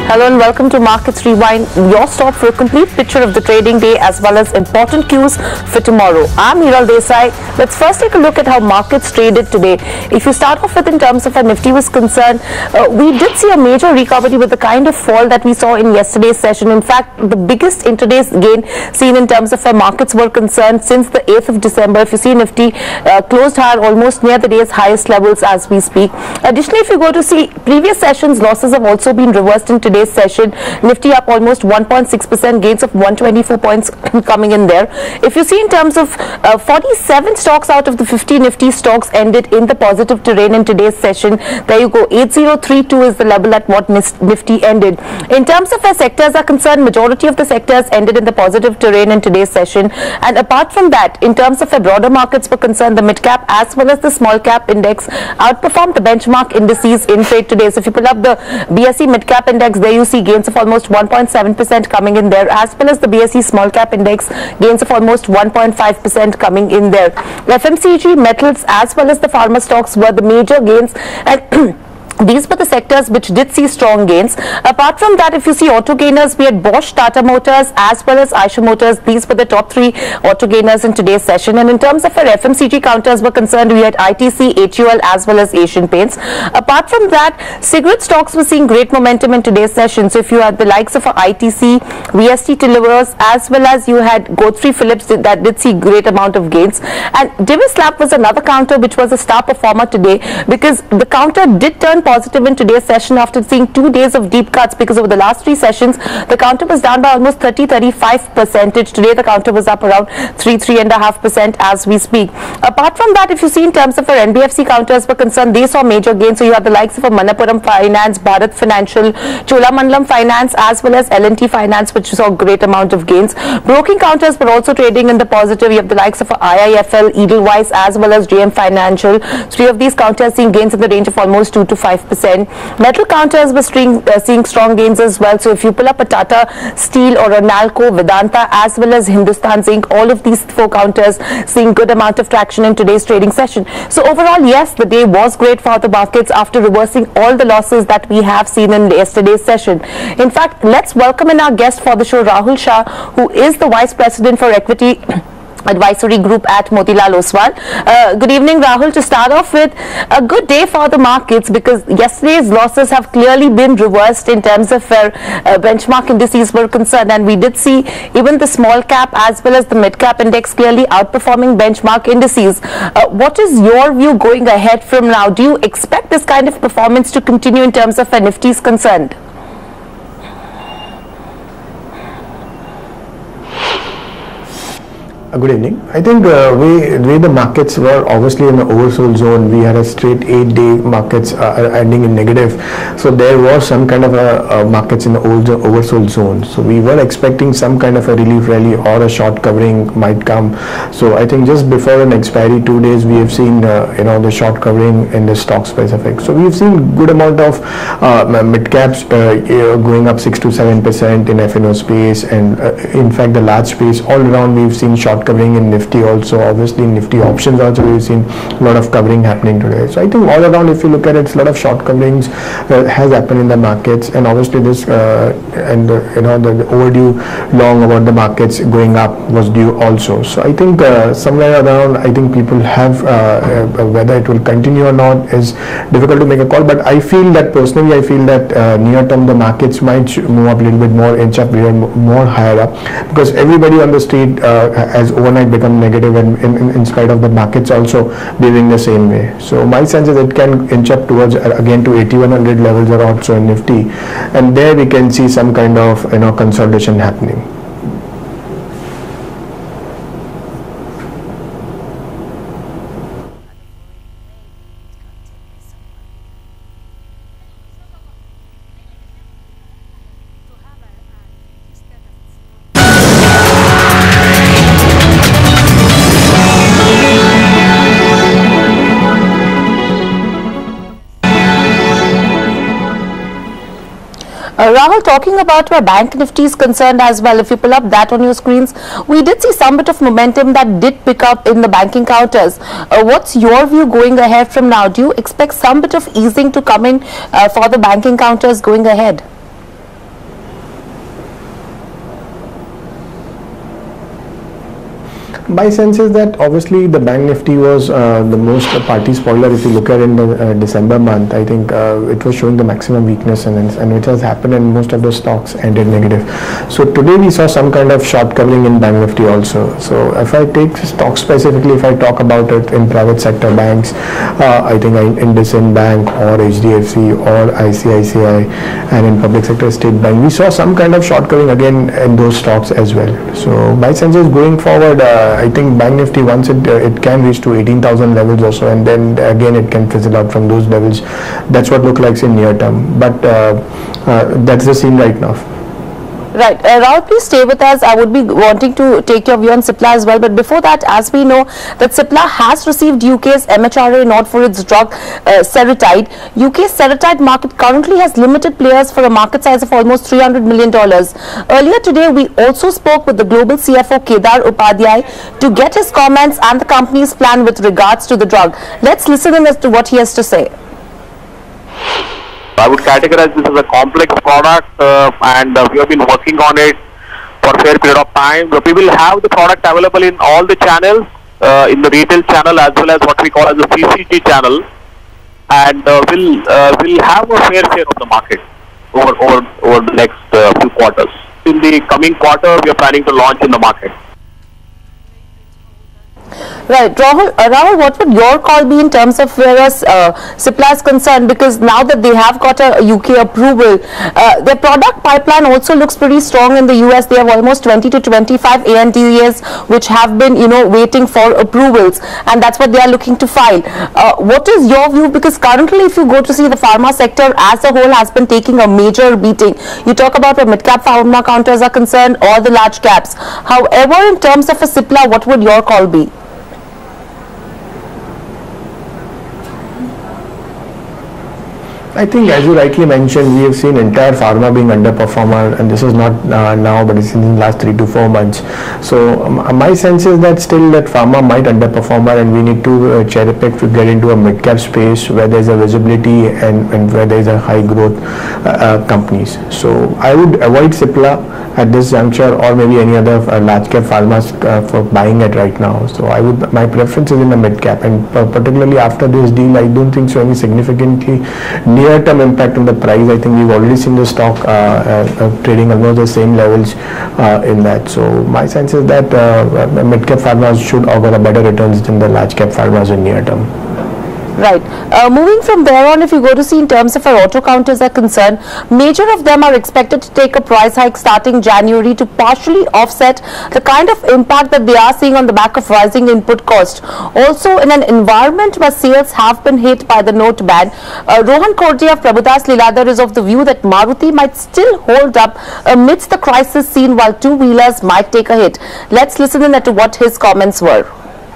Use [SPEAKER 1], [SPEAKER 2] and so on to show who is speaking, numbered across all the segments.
[SPEAKER 1] Hello and welcome to Markets Rewind, your stop for a complete picture of the trading day as well as important cues for tomorrow. I'm Motilal Desai. Let's first take a look at how markets traded today. If you start off with in terms of how Nifty was concerned, we did see a major recovery with the kind of fall that we saw in yesterday's session. In fact, the biggest intraday gain seen in terms of how markets were concerned since the 8th of December. If you see Nifty closed higher almost near the day's highest levels as we speak. Additionally, if you go to see previous sessions, losses have also been reversed in today's session. Nifty up almost 1.6%, gains of 124 points coming in there. If you see in terms of 47 stocks out of the 50 Nifty stocks ended in the positive terrain in today's session. There you go, 8032 is the level at what Nifty ended. In terms of where sectors are concerned, majority of the sectors ended in the positive terrain in today's session. And apart from that, in terms of where broader markets were concerned, the mid cap as well as the small cap index outperformed the benchmark indices in trade today. So if you pull up the BSE mid cap index, there you see gains of almost 1.7% coming in there, as well as the BSE small cap index gains of almost 1.5% coming in there. FMCG, metals as well as the pharma stocks were the major gains, and these were the sectors which did see strong gains. Apart from that, if you see auto gainers, we had Bosch, Tata Motors as well as Eicher Motors. These were the top three auto gainers in today's session. And in terms of our FMCG counters were concerned, we had ITC, HUL as well as Asian Paints. Apart from that, cigarette stocks were seeing great momentum in today's session. So if you had the likes of ITC, VST Delivers as well as you had Godfrey Phillips that did see great amount of gains. And Divis Lab was another counter which was a star performer today, because the counter did turn positive in today's session after seeing 2 days of deep cuts, because over the last 3 sessions the counter was down by almost 35%. Today the counter was up around 3.5% as we speak. Apart from that, if you see in terms of our NBFC counters were concerned, they saw major gains. So you have the likes of Manappuram Finance, Bharat Financial, Cholamandalam Finance as well as L&T Finance, which saw a great amount of gains. Broking counters were also trading in the positive. You have the likes of IIFL, Edelweiss as well as JM Financial. 3 of these counters seeing gains in the range of almost 2 to 5%. Metal counters were seeing strong gains as well. So if you pull up a Tata Steel or a Nalco, Vedanta as well as Hindustan Zinc, all of these 4 counters seeing good amount of traction in today's trading session. So overall, yes, the day was great for the markets after reversing all the losses that we have seen in yesterday's session. In fact, let's welcome in our guest for the show, Rahul Shah, who is the Vice President for Equity Advisory Group at Motilal Oswal. Good evening, Rahul. To start off with, a good day for the markets, because yesterday's losses have clearly been reversed in terms of where benchmark indices were concerned, and we did see even the small cap as well as the mid cap index clearly outperforming benchmark indices. What is your view going ahead from now? Do you expect this kind of performance to continue in terms of where Nifty is concerned?
[SPEAKER 2] Good evening. I think way the markets were obviously in the oversold zone. We had a straight 8-day markets ending in negative. So there was some kind of a markets in the oversold zone. So we were expecting some kind of a relief rally or a short covering might come. So I think just before an expiry 2 days, we have seen the short covering in the stock specific. So we've seen good amount of mid caps going up 6 to 7% in F&O space, and in fact the large space all around we've seen short covering in Nifty also. Obviously in Nifty options also we've seen a lot of covering happening today. So I think all around, if you look at it, a lot of short coverings has happened in the markets, and obviously this the overdue long about the markets going up was due also. So I think somewhere around, I think people have whether it will continue or not is difficult to make a call, but I feel that personally, I feel that near term the markets might move up a little bit more, inch up a little more higher up, because everybody on the street has overnight become negative, and in spite of the markets also behaving the same way. So my sense is it can inch up towards again to 8100 levels or also in Nifty, and there we can see some kind of consolidation happening.
[SPEAKER 1] Rahul, talking about where Bank Nifty is concerned as well, if you pull up that on your screens, we did see some bit of momentum that did pick up in the banking counters. What's your view going ahead from now? Do you expect some bit of easing to come in for the banking counters going ahead?
[SPEAKER 2] My sense is that obviously the bank nifty was the most party spoiler. If you look at it in the December month, I think it was showing the maximum weakness, and which has happened, and most of the stocks ended negative. So today we saw some kind of short covering in bank nifty also. So if I take stocks specifically, if I talk about it in private sector banks, I think IndusInd Bank or HDFC or ICICI, and in public sector State Bank, we saw some kind of short covering again in those stocks as well. So my sense is going forward, I think bank nifty once it can reach to 18,000 levels or so, and then again it can fizzle out from those levels. That's what look like in near term, but that's the scene right now.
[SPEAKER 1] Right. Rahul, please stay with us. I would be wanting to take your view on Cipla as well. But before that, as we know that Cipla has received UK's MHRA nod for its drug Seretide. UK's Seretide market currently has limited players for a market size of almost $300 million. Earlier today, we also spoke with the global CFO Kedar Upadhyay to get his comments and the company's plan with regards to the drug. Let's listen in as to what he has to say.
[SPEAKER 3] I would categorize this as a complex product, and we have been working on it for a fair period of time. We will have the product available in all the channels, in the retail channel as well as what we call as the CCG channel, and we'll have a fair share of the market over the next few quarters. In the coming quarter, we are planning to launch in the market.
[SPEAKER 1] Right, Rahul, what would your call be in terms of whereas Cipla is concerned? Because now that they have got a UK approval, their product pipeline also looks pretty strong in the US. They have almost 20 to 25 ANDAs which have been, waiting for approvals, and that's what they are looking to file. What is your view? Because currently, if you go to see the pharma sector as a whole has been taking a major beating. You talk about where mid-cap pharma counters are concerned or the large caps. However, in terms of a Cipla, what would your call be?
[SPEAKER 2] I think, as you rightly mentioned, we have seen entire pharma being underperformer, and this is not now, but it's in the last 3 to 4 months. So my sense is that still that pharma might underperform, and we need to cherry pick to get into a mid-cap space where there's a visibility and where there's a high growth companies. So I would avoid Cipla at this juncture, or maybe any other large cap pharmas for buying it right now. So my preference is in the mid-cap, and particularly after this deal, I don't think so any significantly near-term impact on the price. I think we've already seen the stock trading almost the same levels in that. So my sense is that mid-cap pharmas should offer a better returns than the large-cap pharmas in near-term.
[SPEAKER 1] Right. Moving from there on, if you go to see in terms of our auto counters are concerned, major of them are expected to take a price hike starting January to partially offset the kind of impact that they are seeing on the back of rising input cost. Also, in an environment where sales have been hit by the note ban, Rohan Khorde of Prabhudas Lilladher is of the view that Maruti might still hold up amidst the crisis seen, while two-wheelers might take a hit. Let's listen in to what his comments were.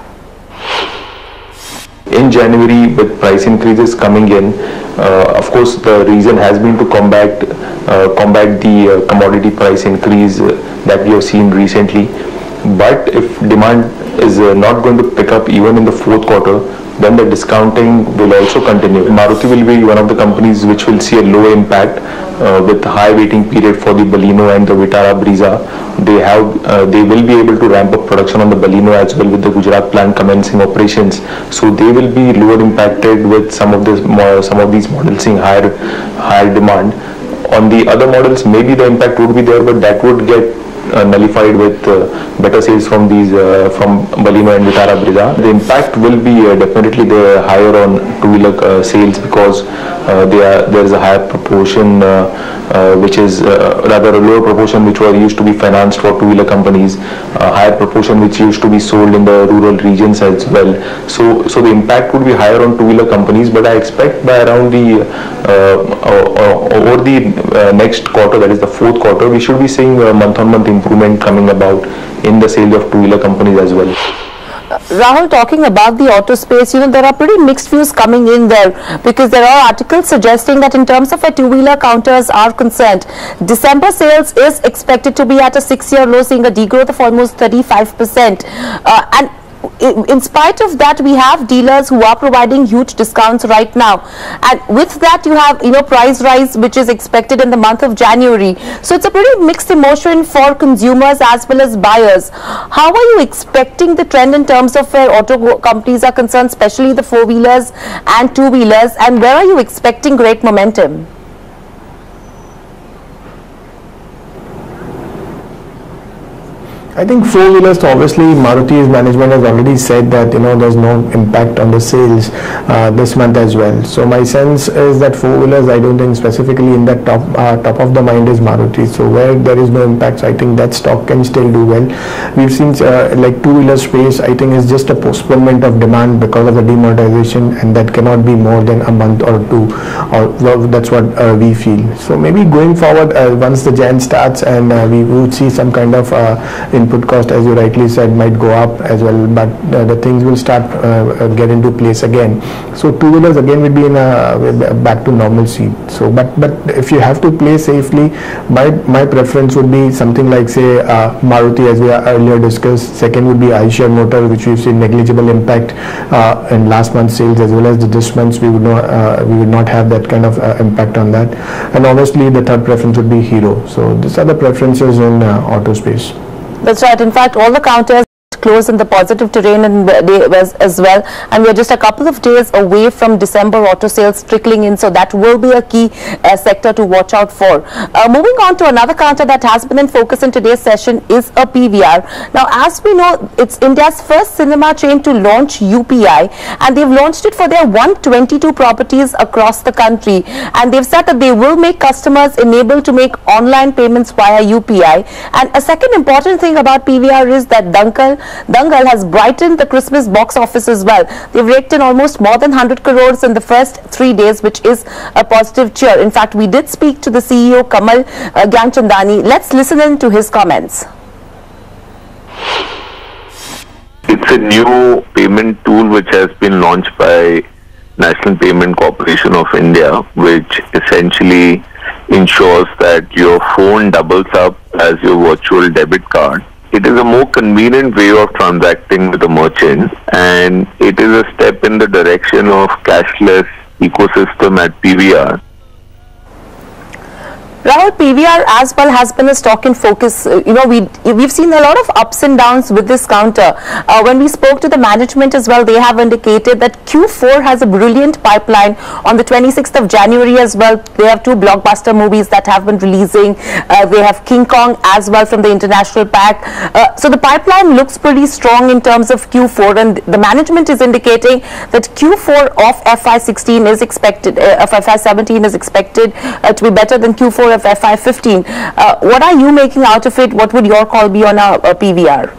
[SPEAKER 4] In January, with price increases coming in, of course the reason has been to combat the commodity price increase that we have seen recently. But if demand is not going to pick up even in the fourth quarter, then the discounting will also continue. Maruti will be one of the companies which will see a low impact with high waiting period for the Baleno and the Vitara Brezza. They will be able to ramp up production on the Baleno as well with the Gujarat plant commencing operations. So they will be lower impacted with some of these models seeing higher demand. On the other models, maybe the impact would be there, but that would get nullified with better sales from from Baleno and Vitara Brezza. The impact will be definitely higher on two-wheeler sales, because there is a higher proportion, which is rather a lower proportion which were used to be financed for two-wheeler companies, a higher proportion which used to be sold in the rural regions as well. So the impact would be higher on two-wheeler companies, but I expect by around over the next quarter, that is the fourth quarter, we should be seeing a month-on-month improvement coming about in the sales of two-wheeler companies as well.
[SPEAKER 1] Rahul, talking about the auto space, there are pretty mixed views coming in there, because there are articles suggesting that in terms of where two-wheeler counters are concerned, December sales is expected to be at a 6-year low, seeing a degrowth of almost 35%. And in spite of that, we have dealers who are providing huge discounts right now, and with that you have price rise which is expected in the month of January. So it's a pretty mixed emotion for consumers as well as buyers. How are you expecting the trend in terms of where auto companies are concerned, especially the four-wheelers and two-wheelers, and where are you expecting great momentum?
[SPEAKER 2] I think four-wheelers, obviously Maruti's management has already said that there's no impact on the sales this month as well. So my sense is that four-wheelers, I don't think specifically in that top of the mind is Maruti. So where there is no impact, so I think that stock can still do well. We've seen like two-wheeler space, I think is just a postponement of demand because of the demonetization, and that cannot be more than a month or two, or well, that's what we feel. So maybe going forward, once the Jan starts, and we would see some kind of input cost, as you rightly said, might go up as well, but the things will start get into place again. So two-wheelers again will be in a back to normalcy. So but if you have to play safely, my preference would be something like, say, Maruti, as we earlier discussed. Second would be Eicher Motor, which we've seen negligible impact in last month's sales, as well as this month's we would not have that kind of impact on that. And obviously the third preference would be Hero. So these are the preferences in auto space.
[SPEAKER 1] That's right. In fact, all the counters close in the positive terrain and as well, and we're just a couple of days away from December auto sales trickling in, so that will be a key sector to watch out for. Moving on to another counter that has been in focus in today's session is a PVR. Now, as we know, it's India's first cinema chain to launch UPI, and they've launched it for their 122 properties across the country, and they've said that they will make customers enabled to make online payments via UPI. And a second important thing about PVR is that Dangal has brightened the Christmas box office as well. They've raked in almost more than 100 crores in the first 3 days, which is a positive cheer. In fact, we did speak to the CEO Kamal Gyanchandani. Let's listen in to his comments.
[SPEAKER 5] It's a new payment tool which has been launched by National Payment Corporation of India, which essentially ensures that your phone doubles up as your virtual debit card. It is a more convenient way of transacting with a merchant, and it is a step in the direction of cashless ecosystem at PVR.
[SPEAKER 1] Rahul, PVR as well has been a stock in focus. We've seen a lot of ups and downs with this counter. When we spoke to the management as well, they have indicated that Q4 has a brilliant pipeline. On the 26th of January as well, they have two blockbuster movies that have been releasing. They have King Kong as well from the international pack. So the pipeline looks pretty strong in terms of Q4, and the management is indicating that Q4 of FY16 is expected, of FY17 is expected to be better than Q4 of FY15. What are you making out of it? What would your call be on a PVR?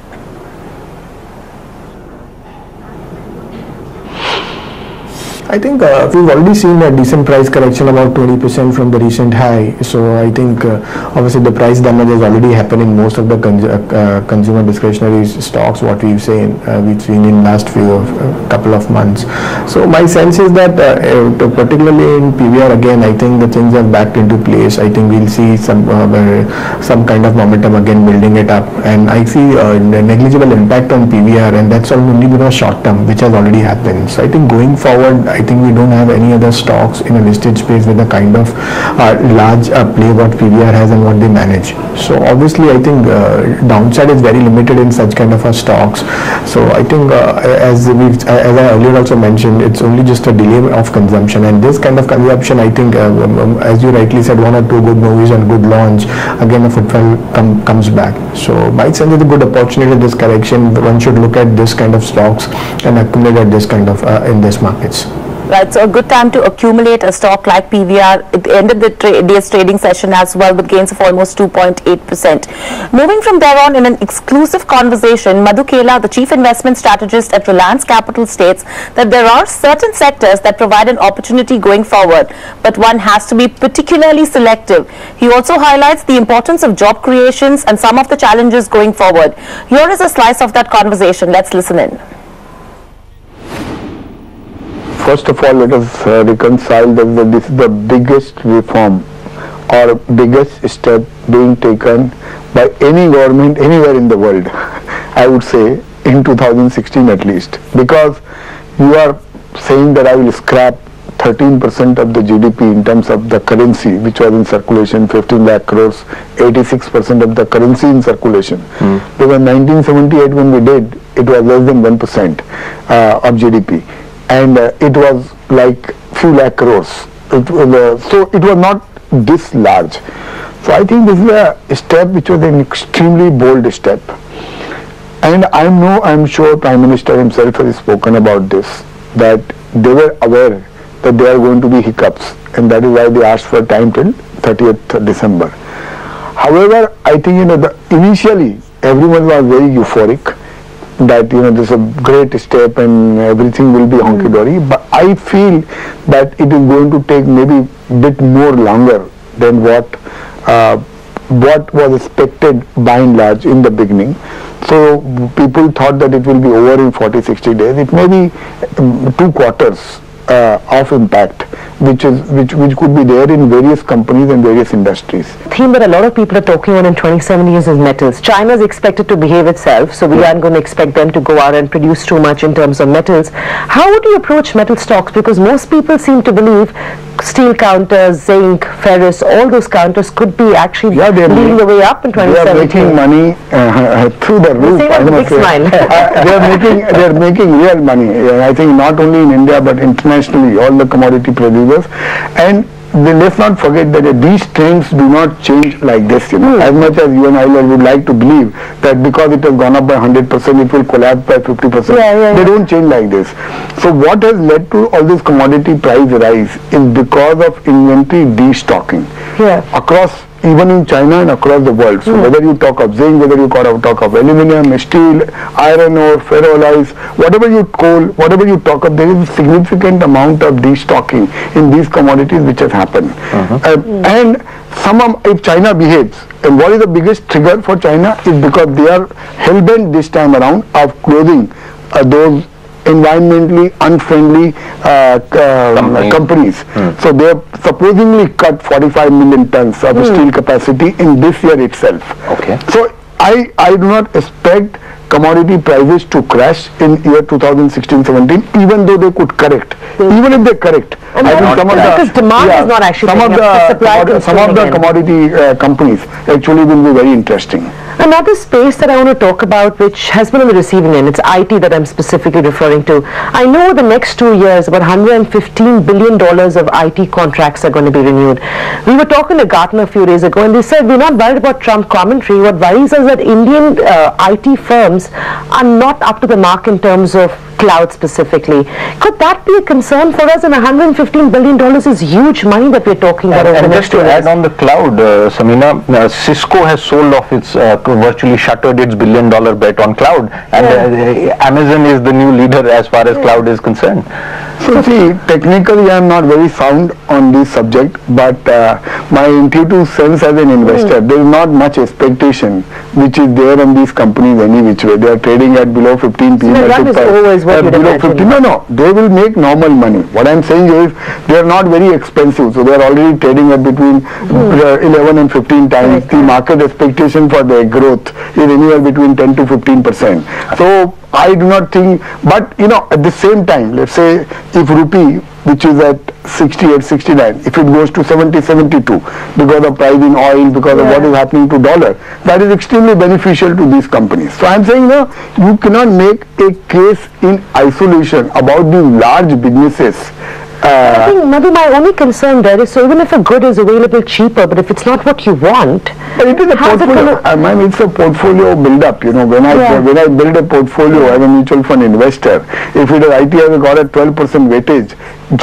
[SPEAKER 2] I think we've already seen a decent price correction, about 20% from the recent high. So I think obviously the price damage has already happened in most of the consumer discretionary stocks, what we've seen in last couple of months. So my sense is that particularly in PVR, again, I think the things are backed into place. I think we'll see some kind of momentum again building it up, and I see negligible impact on PVR, and that's only because short term, which has already happened. So I think going forward, I think we don't have any other stocks in a listed space with the kind of large play what PVR has and what they manage. So obviously I think downside is very limited in such kind of stocks. So I think as I earlier also mentioned, it's only just a delay of consumption, and this kind of consumption, I think as you rightly said, one or two good movies and good launch, again a footfall comes back. So my sense is a good opportunity, this correction. One should look at this kind of stocks and accumulate at this kind of in this markets.
[SPEAKER 1] Right, so a good time to accumulate a stock like PVR. It ended the day's trading session as well with gains of almost 2.8%. Moving from there on, in an exclusive conversation, Madhu Kela, the chief investment strategist at Reliance Capital, states that there are certain sectors that provide an opportunity going forward, but one has to be particularly selective. He also highlights the importance of job creations and some of the challenges going forward. Here is a slice of that conversation. Let's listen in.
[SPEAKER 6] First of all, let us reconcile that this is the biggest reform or biggest step being taken by any government anywhere in the world. I would say in 2016 at least, because you are saying that I will scrap 13% of the GDP in terms of the currency which was in circulation, 15 lakh crores, 86% of the currency in circulation. Because 1978 when we did, it was less than 1% of GDP, and it was like few lakh crores. So it was not this large. So I think this is a step which was an extremely bold step. And I'm sure Prime Minister himself has spoken about this, that they were aware that there are going to be hiccups, and that is why they asked for time till 30th December. However, I think initially everyone was very euphoric that this is a great step and everything will be honky dory. But I feel that it is going to take maybe a bit more longer than what was expected by and large in the beginning. So people thought that it will be over in 40-60 days. It may be 2 quarters of impact, which could be there in various companies and various industries.
[SPEAKER 1] The theme that a lot of people are talking on in 27 years is metals. China is expected to behave itself, so we aren't going to expect them to go out and produce too much in terms of metals. How would you approach metal stocks? Because most people seem to believe steel counters, zinc, ferrous, all those counters could be actually leading the way up in 2017.
[SPEAKER 6] They are making money through the roof. I must say. They are making real money. I think not only in India but internationally, all the commodity producers. And let's not forget that these trends do not change like this. As much as you and I would like to believe that because it has gone up by 100%, it will collapse by 50%. They don't change like this. So what has led to all this commodity price rise is because of inventory destocking across, even in China and across the world. So whether you talk of zinc, whether you talk of aluminum, steel, iron ore, ferroalloys, whatever you talk of, there is a significant amount of destocking in these commodities which has happened. And if China behaves, and what is the biggest trigger for China is because they are hell-bent this time around of closing those environmentally unfriendly companies. So they have supposedly cut 45 million tons of steel capacity in this year itself. So I do not expect commodity prices to crash in year 2016-17, even though they could correct. Even if they correct,
[SPEAKER 1] and I think because demand is not actually
[SPEAKER 6] some of the commodity companies actually will be very interesting.
[SPEAKER 1] Another space that I want to talk about, which has been on the receiving end, it's IT that I'm specifically referring to. I know the next 2 years, about $115 billion of IT contracts are going to be renewed. We were talking to Gartner a few days ago, and they said we're not worried about Trump commentary. What worries us is that Indian IT firms are not up to the mark in terms of cloud specifically. Could that be a concern for us? And $115 billion is huge money that we're talking about over the next 2 years.
[SPEAKER 7] And just to add on the cloud, Samina, Cisco has sold off its, virtually shuttered its $1 billion bet on cloud, and Amazon is the new leader as far as cloud is concerned.
[SPEAKER 6] So see, technically I am not very sound on this subject, but my intuitive sense as an investor, there is not much expectation which is there on these companies any which way. They are trading at below 15 p.m. below 15. No, they will make normal money. What I am saying is they are not very expensive, so they are already trading at between 11 and 15 times. The market expectation for their growth is anywhere between 10 to 15%. So I do not think, but at the same time, let's say if rupee, which is at 68, 69, if it goes to 70, 72 because of price in oil, because of what is happening to dollar, that is extremely beneficial to these companies. So I am saying you cannot make a case in isolation about these large businesses.
[SPEAKER 1] I think maybe my only concern there is, so even if a good is available cheaper, but if it's not what you want,
[SPEAKER 6] but it is a portfolio. It's a portfolio build-up. When I build a portfolio as a mutual fund investor, if it is IT has got a 12% weightage,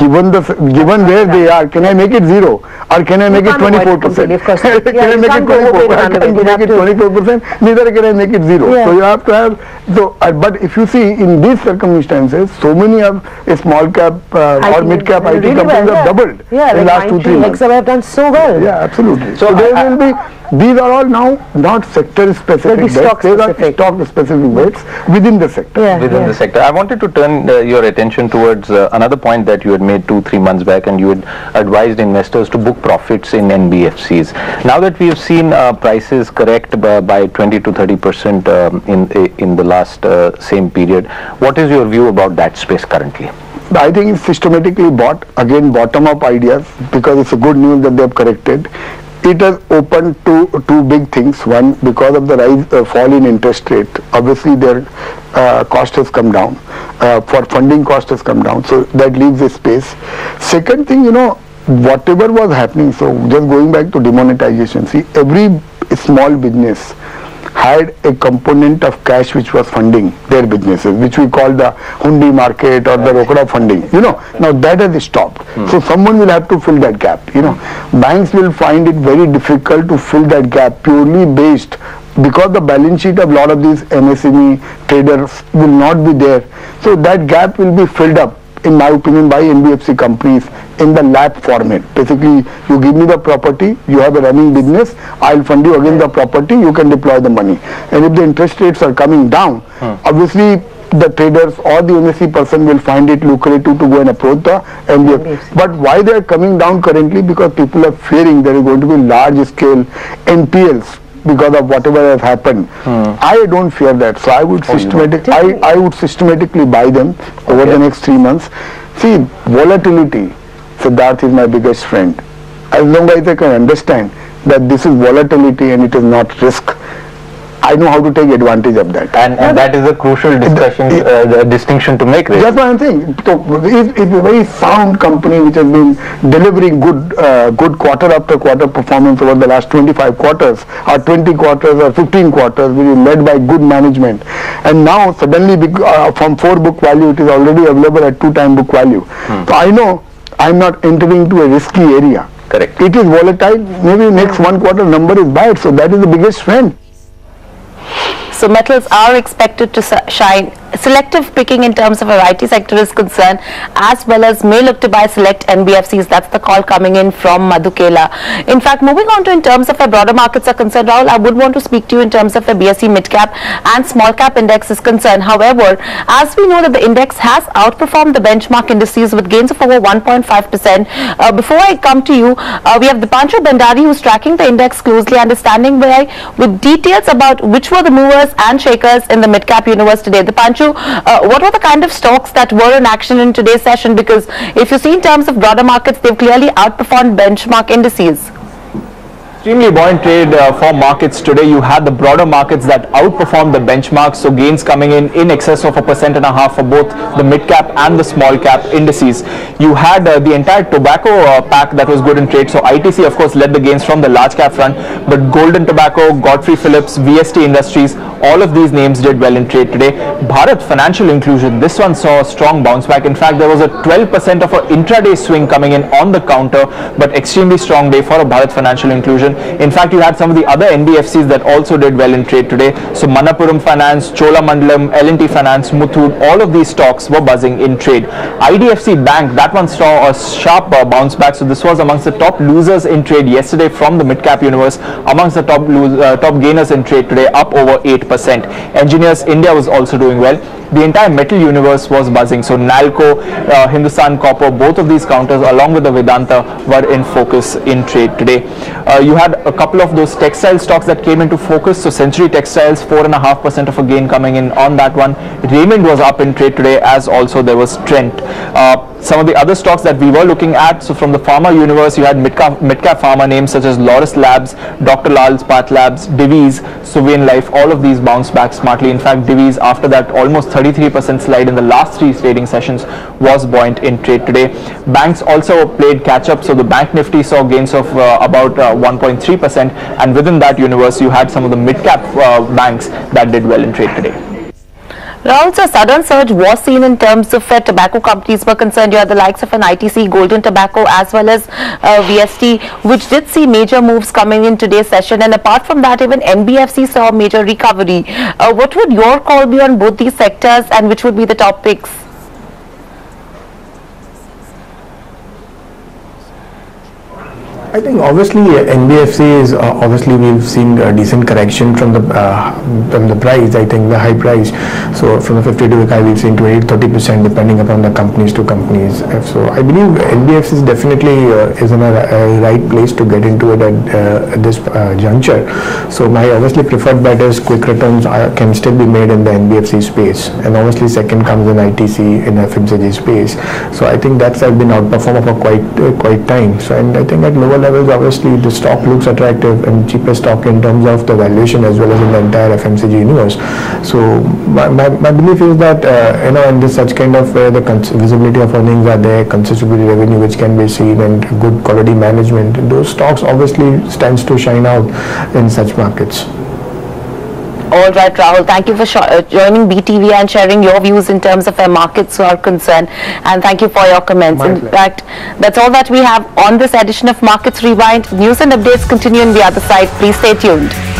[SPEAKER 6] given where they are, can I make it 0 or can I make it 24%? Can I make it 24%? Can I make it 24%? Neither can I make it 0. So you have to have. But if you see in these circumstances, so many of small cap or mid cap IT companies have doubled in the last 2-3 months.
[SPEAKER 1] Have done so well.
[SPEAKER 6] Yeah, absolutely. So there will be. these are all now not sector specific bets, these are stock specific bets within the sector.
[SPEAKER 7] Within the sector. I wanted to turn your attention towards another point that you had made 2-3 months back, and you had advised investors to book profits in NBFCs. Now that we have seen prices correct by 20 to 30% in the last same period, what is your view about that space currently?
[SPEAKER 6] I think it's systematically bought, again bottom-up ideas, because it's a good news that they have corrected. It has opened to two big things. One, because of the fall in interest rate, obviously their cost has come down, for funding cost has come down, so that leaves a space. Second thing, whatever was happening, so just going back to demonetization, see, every small business had a component of cash which was funding their businesses, which we call the hundi market or the rokda funding. Now that has stopped. So someone will have to fill that gap. Banks will find it very difficult to fill that gap purely based, because the balance sheet of a lot of these MSME traders will not be there. So that gap will be filled up, in my opinion, by NBFC companies in the LAP format. Basically, you give me the property, you have a running business, I'll fund you against the property, you can deploy the money. And if the interest rates are coming down, obviously the traders or the MSE person will find it lucrative to go and approach the NBFC. But why they are coming down currently? Because people are fearing there is going to be large scale NPLs because of whatever has happened. I don't fear that, so I would I would systematically buy them over the next 3 months. See, volatility, Siddharth, is my biggest friend. As long as I can understand that this is volatility and it is not risk, I know how to take advantage of that.
[SPEAKER 7] And that is a crucial distinction to make.
[SPEAKER 6] That's what I'm saying. So it's a very sound company which has been delivering good quarter after quarter performance over the last 25 quarters or 20 quarters or 15 quarters, which is led by good management. And now suddenly from 4 book value, it is already available at 2 times book value. So I know I'm not entering into a risky area.
[SPEAKER 7] Correct.
[SPEAKER 6] It is volatile. Maybe next 1 quarter number is bad. So that is the biggest friend.
[SPEAKER 1] So metals are expected to shine. Selective picking in terms of a variety sector is concerned, as well as may look to buy select NBFCs. That's the call coming in from Madhukela. In fact, moving on to in terms of where broader markets are concerned, Rahul, I would want to speak to you in terms of the BSE mid-cap and small-cap index is concerned. However, as we know that the index has outperformed the benchmark indices with gains of over 1.5%. Before I come to you, we have Dipanshu Bhandari, who's tracking the index closely, understanding why, with details about which were the movers and shakers in the mid-cap universe today. Dipanshu, what were the kind of stocks that were in action in today's session? Because if you see in terms of broader markets, they've clearly outperformed benchmark indices.
[SPEAKER 8] Extremely buoyant trade for markets today. You had the broader markets that outperformed the benchmarks, so gains coming in excess of 1.5% for both the mid cap and the small cap indices. You had the entire tobacco pack that was good in trade. So ITC, of course, led the gains from the large cap front, but Golden Tobacco, Godfrey Phillips, VST Industries, all of these names did well in trade today. Bharat Financial Inclusion, this one saw a strong bounce back. In fact, there was a 12% of an intraday swing coming in on the counter, but extremely strong day for a Bharat Financial Inclusion. In fact, you had some of the other NBFCs that also did well in trade today. So Manappuram Finance, Cholamandalam, L&T Finance, Muthoot, all of these stocks were buzzing in trade. IDFC Bank, that one saw a sharp bounce back. So this was amongst the top losers in trade yesterday from the mid-cap universe, amongst the top gainers in trade today, up over 8%. Engineers India was also doing well. The entire metal universe was buzzing. So Nalco, Hindustan Copper, both of these counters along with the Vedanta were in focus in trade today. You had a couple of those textile stocks that came into focus. So Century Textiles, 4.5% of a gain coming in on that one. Raymond was up in trade today, as also there was Trent. Some of the other stocks that we were looking at, so from the pharma universe, you had mid-cap pharma names such as Laurus Labs, Dr. Lal's Path Labs, Divi's, Suvian Life, all of these bounced back smartly. In fact, Divi's, after that almost 33% slide in the last 3 trading sessions, was buoyant in trade today. Banks also played catch-up, so the Bank Nifty saw gains of about 1.3%, and within that universe, you had some of the mid-cap banks that did well in trade today.
[SPEAKER 1] Rahul, a sudden surge was seen in terms of where tobacco companies were concerned. You had the likes of an ITC, Golden Tobacco, as well as VST, which did see major moves coming in today's session. And apart from that, even NBFC saw a major recovery. What would your call be on both these sectors, and which would be the top picks?
[SPEAKER 2] I think obviously NBFC is obviously we've seen a decent correction from the price. I think the high price. So from the 50 to the high, we've seen 20-30% depending upon the companies to companies. So I believe NBFC is definitely is in a right place to get into it at this juncture. So my obviously preferred bet is quick returns can still be made in the NBFC space, and obviously second comes in ITC in FMCG space. So I think that's been outperformed for quite time. So and I think at lower levels, obviously the stock looks attractive and cheapest stock in terms of the valuation as well as in the entire FMCG universe. So my belief is that in this such kind of where the visibility of earnings are there, consistency revenue which can be seen, and good quality management, those stocks obviously stands to shine out in such markets.
[SPEAKER 1] All right, Rahul, thank you for joining BTV and sharing your views in terms of where markets are concerned, and thank you for your comments. In fact, that's all that we have on this edition of Markets Rewind. News and updates continue on the other side. Please stay tuned.